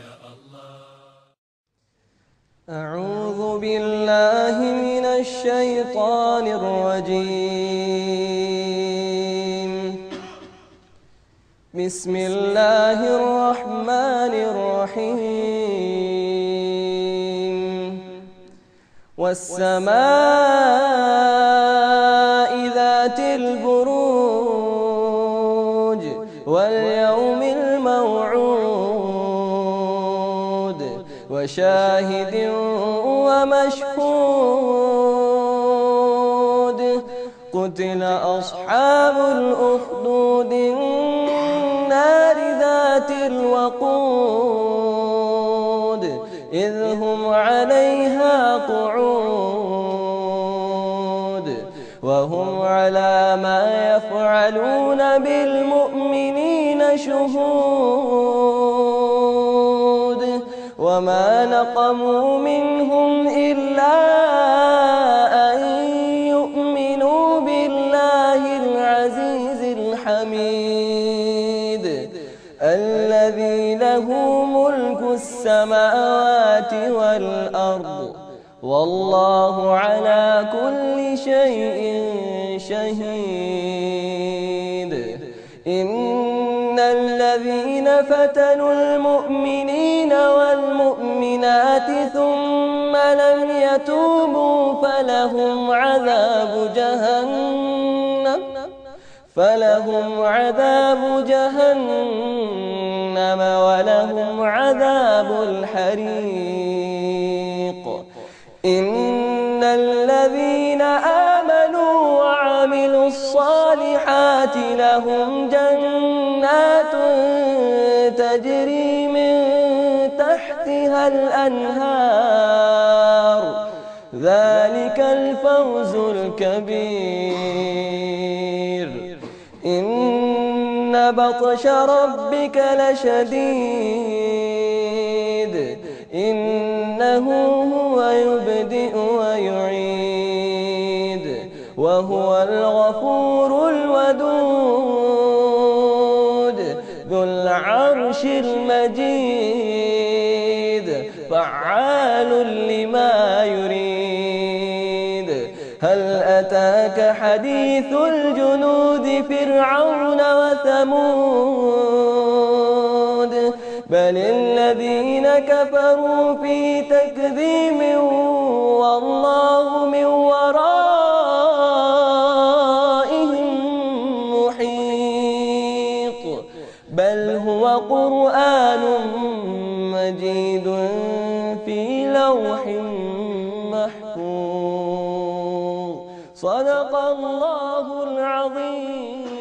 أعوذ بالله من الشيطان الرجيم. بسم الله الرحمن الرحيم. والسماء ذات البروج واليوم الموعود وشاهد ومشهود. قتل أصحاب الأخدود النار ذات الوقود إذ هم عليها قعود وهم على ما يفعلون بالمؤمنين شهود. وما نقموا منهم إلا أن يؤمنوا بالله العزيز الحميد الذي له ملك السماوات والأرض والله على كل شيء شهيد. إن الذين فتنوا المؤمنين والمؤمنات ثم لم يتوبوا فلهم عذاب جهنم ولهم عذاب الحريق. إن الذين آمنوا وعملوا الصالحات لهم جنات تجري من تحتها الأنهار ذلك الفوز الكبير. إن بطش ربك لشديد إنه هو يبدئ ويعيد وهو الغفور الودود ذو العرش المجيد فعال لما يريد. هل أتاك حديث الجنود فرعون وثمود بل الذين كفروا في تكذيب والله من ورائهم محيط. بل هو قرآن مجيد في لوح محفوظ. صدق الله العظيم.